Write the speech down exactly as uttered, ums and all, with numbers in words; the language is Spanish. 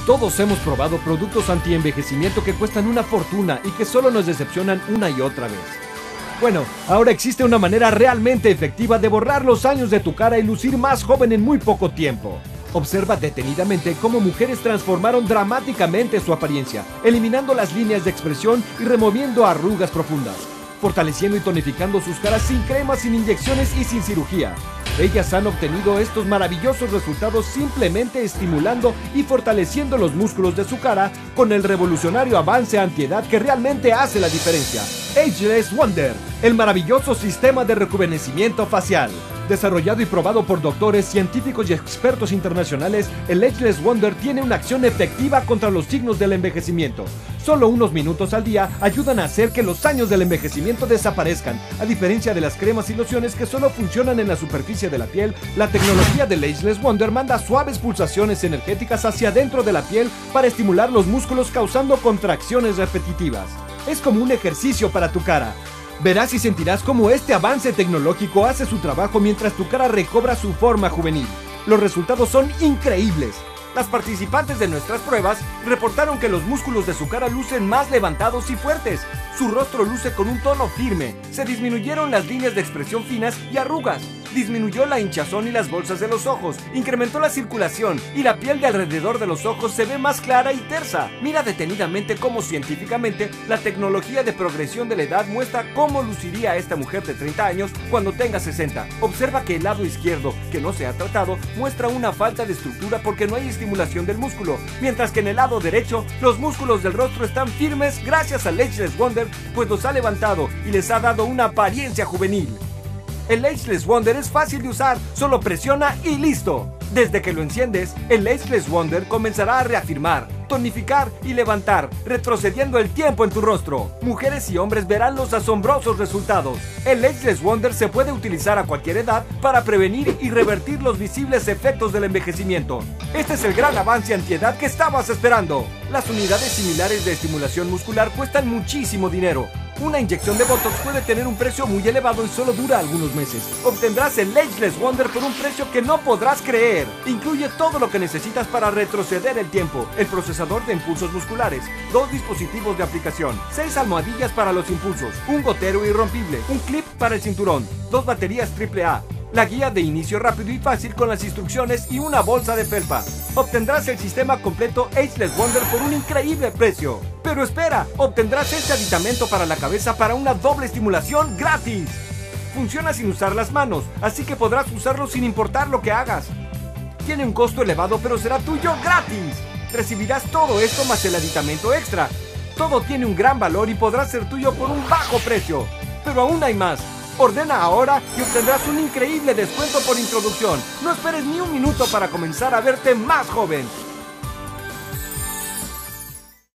Todos hemos probado productos anti-envejecimiento que cuestan una fortuna y que solo nos decepcionan una y otra vez. Bueno, ahora existe una manera realmente efectiva de borrar los años de tu cara y lucir más joven en muy poco tiempo. Observa detenidamente cómo mujeres transformaron dramáticamente su apariencia, eliminando las líneas de expresión y removiendo arrugas profundas, fortaleciendo y tonificando sus caras sin cremas, sin inyecciones y sin cirugía. Ellas han obtenido estos maravillosos resultados simplemente estimulando y fortaleciendo los músculos de su cara con el revolucionario avance antiedad que realmente hace la diferencia. Ageless Wonder, el maravilloso sistema de rejuvenecimiento facial. Desarrollado y probado por doctores, científicos y expertos internacionales, el Ageless Wonder tiene una acción efectiva contra los signos del envejecimiento. Solo unos minutos al día ayudan a hacer que los años del envejecimiento desaparezcan. A diferencia de las cremas y lociones que solo funcionan en la superficie de la piel, la tecnología del Ageless Wonder manda suaves pulsaciones energéticas hacia adentro de la piel para estimular los músculos causando contracciones repetitivas. Es como un ejercicio para tu cara. Verás y sentirás cómo este avance tecnológico hace su trabajo mientras tu cara recobra su forma juvenil. Los resultados son increíbles. Las participantes de nuestras pruebas reportaron que los músculos de su cara lucen más levantados y fuertes. Su rostro luce con un tono firme. Se disminuyeron las líneas de expresión finas y arrugas. Disminuyó la hinchazón y las bolsas de los ojos. Incrementó la circulación y la piel de alrededor de los ojos se ve más clara y tersa. Mira detenidamente cómo científicamente la tecnología de progresión de la edad muestra cómo luciría esta mujer de treinta años cuando tenga sesenta. Observa que el lado izquierdo, que no se ha tratado, muestra una falta de estructura porque no hay estimulación del músculo, mientras que en el lado derecho los músculos del rostro están firmes gracias al Ageless Wonder, pues los ha levantado y les ha dado una apariencia juvenil. El Ageless Wonder es fácil de usar, solo presiona y listo. Desde que lo enciendes, el Ageless Wonder comenzará a reafirmar, tonificar y levantar, retrocediendo el tiempo en tu rostro. Mujeres y hombres verán los asombrosos resultados. El Ageless Wonder se puede utilizar a cualquier edad para prevenir y revertir los visibles efectos del envejecimiento. Este es el gran avance antiedad que estabas esperando. Las unidades similares de estimulación muscular cuestan muchísimo dinero. Una inyección de Botox puede tener un precio muy elevado y solo dura algunos meses. Obtendrás el Ageless Wonder por un precio que no podrás creer. Incluye todo lo que necesitas para retroceder el tiempo: el procesador de impulsos musculares, dos dispositivos de aplicación, seis almohadillas para los impulsos, un gotero irrompible, un clip para el cinturón, dos baterías triple A, la guía de inicio rápido y fácil con las instrucciones y una bolsa de felpa. Obtendrás el sistema completo Ageless Wonder por un increíble precio. Pero espera, obtendrás este aditamento para la cabeza para una doble estimulación gratis. Funciona sin usar las manos, así que podrás usarlo sin importar lo que hagas. Tiene un costo elevado, pero será tuyo gratis. Recibirás todo esto más el aditamento extra. Todo tiene un gran valor y podrá ser tuyo por un bajo precio. Pero aún hay más. Ordena ahora y obtendrás un increíble descuento por introducción. No esperes ni un minuto para comenzar a verte más joven.